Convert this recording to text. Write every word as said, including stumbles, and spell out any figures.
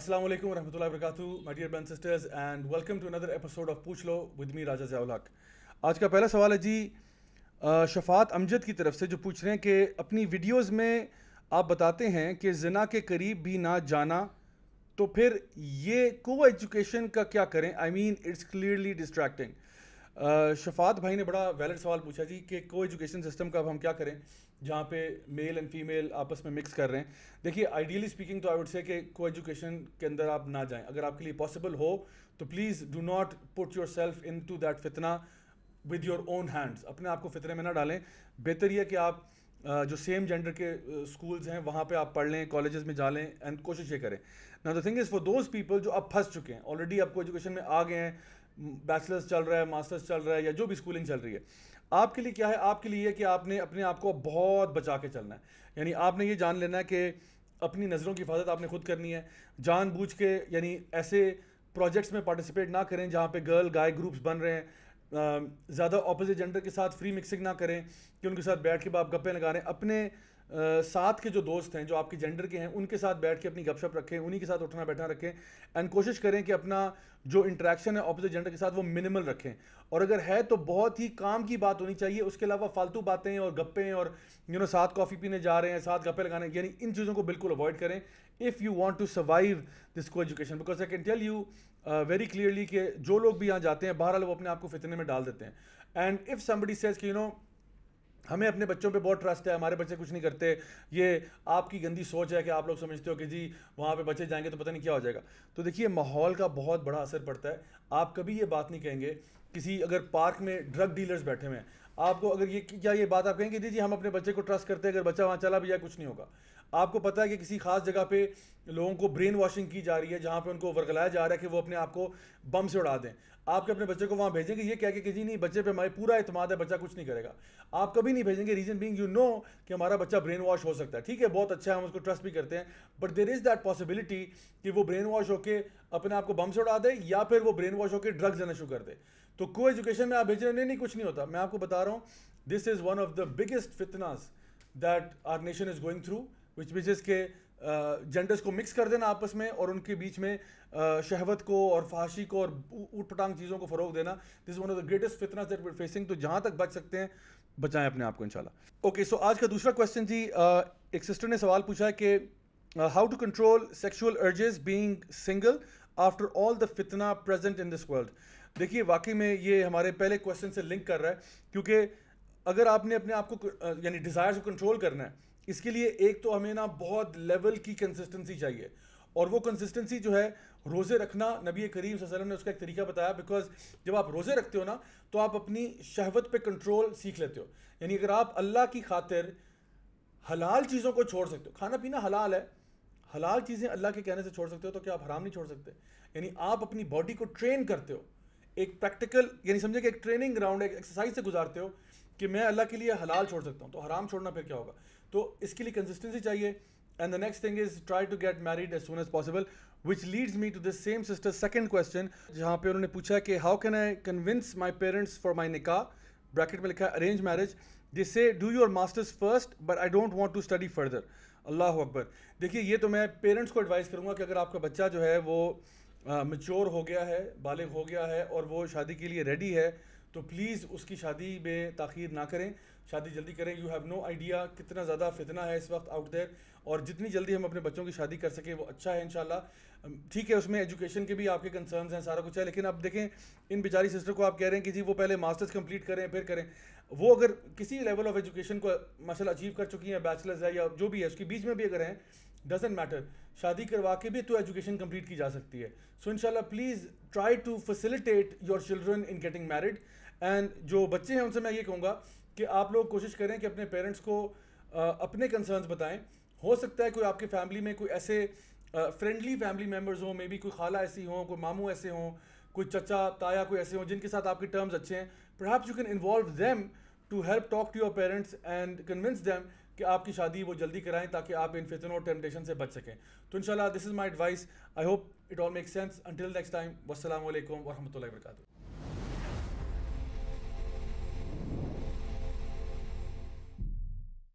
Assalamu alaikum wa rahmatullahi wa barakatuh, my dear brothers and sisters, and welcome to another episode of Pooch Lo with me, Raja Zia. आज का पहला सवाल है जी शफात अमजद की तरफ से, जो पूछ रहे हैं कि अपनी वीडियोस में आप बताते हैं कि जिना के करीब भी ना जाना, तो फिर ये को एजुकेशन का क्या करें? I mean it's clearly distracting. Shafat भाई ने बड़ा वैलिड सवाल पूछा जी कि को एजुकेशन सिस्टम का अब हम क्या करें जहाँ पे मेल एंड फीमेल आपस में मिक्स कर रहे हैं। देखिए, आइडियली स्पीकिंग तो आई वुड से कि को एजुकेशन के अंदर आप ना जाएं। अगर आपके लिए पॉसिबल हो तो please do not put yourself into that फितना विद योर ओन हैंड्स। अपने आप को फितरे में ना डालें। बेहतर यह कि आप जो सेम जेंडर के स्कूल्स हैं वहाँ पे आप पढ़ लें, कॉलेजेस में जा लें, एंड कोशिश ये करें। Now the thing is for those people जो अब फंस चुके हैं, ऑलरेडी आपको एजुकेशन में आ गए हैं, बैचलर्स चल रहा है, मास्टर्स चल रहा है, या जो भी स्कूलिंग चल रही है, आपके लिए क्या है? आपके लिए ये कि आपने अपने आप को बहुत बचा के चलना है। यानी आपने ये जान लेना है कि अपनी नज़रों की हिफाजत आपने खुद करनी है। जानबूझ के यानी ऐसे प्रोजेक्ट्स में पार्टिसिपेट ना करें जहाँ पे गर्ल गाय ग्रुप्स बन रहे हैं। ज़्यादा ऑपोजिट जेंडर के साथ फ्री मिक्सिंग ना करें कि उनके साथ बैठ के आप गप्पे लगा रहे हैं। अपने Uh, साथ के जो दोस्त हैं जो आपके जेंडर के हैं उनके साथ बैठ के अपनी गपशप रखें, उन्हीं के साथ उठना बैठना रखें, एंड कोशिश करें कि अपना जो इंटरेक्शन है ऑपोजिट जेंडर के साथ वो मिनिमल रखें। और अगर है तो बहुत ही काम की बात होनी चाहिए। उसके अलावा फालतू बातें और गप्पें और यू नो साथ कॉफ़ी पीने जा रहे हैं, साथ गप्पे लगाने, यानी इन चीज़ों को बिल्कुल अवॉइड करें if you want to survive this को education. Because I can tell you very clearly कि जो लोग भी यहाँ जाते हैं बहरहाल वो अपने आप को फितने में डाल देते हैं। एंड इफ़ समबडी सेज कि यू नो हमें अपने बच्चों पे बहुत ट्रस्ट है, हमारे बच्चे कुछ नहीं करते, ये आपकी गंदी सोच है कि आप लोग समझते हो कि जी वहाँ पे बच्चे जाएंगे तो पता नहीं क्या हो जाएगा। तो देखिए, माहौल का बहुत बड़ा असर पड़ता है। आप कभी ये बात नहीं कहेंगे किसी अगर पार्क में ड्रग डीलर्स बैठे हुए हैं, आपको अगर ये क्या ये बात आप कहेंगे जी जी हम अपने बच्चे को ट्रस्ट करते हैं, अगर बच्चा वहाँ चला भी जाए कुछ नहीं होगा। आपको पता है कि किसी खास जगह पे लोगों को ब्रेन वॉशिंग की जा रही है, जहाँ पे उनको वर्गलाया जा रहा है कि वो अपने आप को बम से उड़ा दें। आपके अपने बच्चे को वहाँ भेजेंगे ये कह के कि जी नहीं बच्चे पे हमारे पूरा एतमाद है, बच्चा कुछ नहीं करेगा। आप कभी नहीं भेजेंगे, रीजन बीइंग यू नो कि हमारा बच्चा ब्रेन वॉश हो सकता है। ठीक है, बहुत अच्छा है, हम उसको ट्रस्ट भी करते हैं, but there is that possibility कि वो ब्रेन वॉश होके अपने आप को बम से उड़ा दे, या फिर वो ब्रेन वॉश होकर ड्रग्स लेना शुरू कर दे। तो को एजुकेशन में आप भेज रहे हैं, नहीं नहीं कुछ नहीं होता। मैं आपको बता रहा हूँ, this is one of the biggest फितनास that our nation is going through, which which is के जेंडर्स uh, को मिक्स कर देना आपस में और उनके बीच में uh, शहवत को और फहाशी को और ऊटपटांग चीज़ों को फ़रोग देना। This is one of the greatest फितनास दैट वी आर फेसिंग। तो जहाँ तक बच सकते हैं बचाएं अपने आप को इंशाल्लाह। ओके, सो आज का दूसरा क्वेश्चन जी, uh, एक सिस्टर ने सवाल पूछा है कि how to control sexual urges being single after all the फितना प्रेजेंट इन दिस वर्ल्ड। देखिए, वाकई में ये हमारे पहले क्वेश्चन से लिंक कर रहा है, क्योंकि अगर आपने अपने आप को uh, यानी डिज़ायर को कंट्रोल करना है, इसके लिए एक तो हमें ना बहुत लेवल की कंसिस्टेंसी चाहिए, और वो कंसिस्टेंसी जो है रोज़े रखना, नबी करीम सल्लल्लाहु अलैहि वसल्लम ने उसका एक तरीका बताया। बिकॉज जब आप रोज़े रखते हो ना तो आप अपनी शहवत पे कंट्रोल सीख लेते हो। यानी अगर आप अल्लाह की खातिर हलाल चीज़ों को छोड़ सकते हो, खाना पीना हलाल है, हलाल चीज़ें अल्लाह के कहने से छोड़ सकते हो, तो क्या आप हराम नहीं छोड़ सकते? यानी आप अपनी बॉडी को ट्रेन करते हो, एक प्रैक्टिकल यानी समझे कि एक ट्रेनिंग ग्राउंड, एक एक्सरसाइज से गुजारते हो कि मैं अल्लाह के लिए हलाल छोड़ सकता हूँ, तो हराम छोड़ना फिर क्या होगा? तो इसके लिए कंसिस्टेंसी चाहिए। And the next thing is try to get married as soon as possible, which leads me to this same sister second question, जहाँ पे उन्होंने पूछा है कि how can I convince my parents for my निकाह, bracket में लिखा है arrange marriage, they say do your masters first but I don't want to study further. Allah अकबर। देखिए, ये तो मैं पेरेंट्स को एडवाइस करूँगा कि अगर आपका बच्चा जो है वो मैच्योर हो गया है, बालिग हो गया है और वो शादी के लिए रेडी है, तो प्लीज़ उसकी शादी में ताख़ीर ना करें, शादी जल्दी करें। यू हैव नो आइडिया कितना ज़्यादा फितना है इस वक्त आउट देयर, और जितनी जल्दी हम अपने बच्चों की शादी कर सकें वो अच्छा है इंशाल्लाह। ठीक है, उसमें एजुकेशन के भी आपके कंसर्न्स हैं, सारा कुछ है, लेकिन अब देखें इन बेचारी सिस्टर को आप कह रहे हैं कि जी वो पहले मास्टर्स कंप्लीट करें फिर करें। वो अगर किसी लेवल ऑफ एजुकेशन को मसला अचीव कर चुकी हैं, बैचलर्स है या जो भी है, उसके बीच में भी अगर हैं, डजेंट मैटर, शादी करवा के भी तो एजुकेशन कंप्लीट की जा सकती है। सो इंशाल्लाह please try to facilitate your children in getting married. And जो बच्चे हैं उनसे मैं ये कहूँगा कि आप लोग कोशिश करें कि अपने पेरेंट्स को आ, अपने कंसर्न्स बताएं। हो सकता है कोई आपके फैमिली में कोई ऐसे फ्रेंडली फैमिली मेम्बर्स हों, मे बी कोई खाला ऐसी हों, कोई मामू ऐसे हों, कोई चचा ताया कोई ऐसे हों जिनके साथ आपके टर्म्स अच्छे हैं। Perhaps you can involve them to help talk to your parents and convince them कि आपकी शादी वो जल्दी कराएं ताकि आप इन फितनों और टेम्पटेशन से बच सकें। तो इंशाल्लाह this is my advice. I hope it all make sense. Until next time, वस्सलामु अलैकुम व रहमतुल्लाहि व बरकातुहू।